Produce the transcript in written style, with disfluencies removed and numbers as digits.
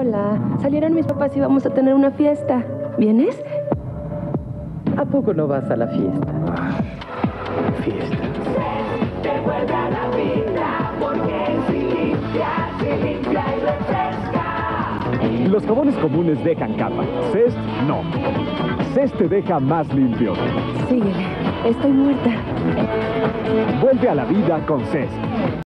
Hola, salieron mis papás y vamos a tener una fiesta. ¿Vienes? ¿A poco no vas a la fiesta? Fiesta. Te vuelve a la vida porque si limpia y refresca. Los jabones comunes dejan capa. Cest, no. Cest te deja más limpio. Síguele, estoy muerta. Vuelve a la vida con Cest.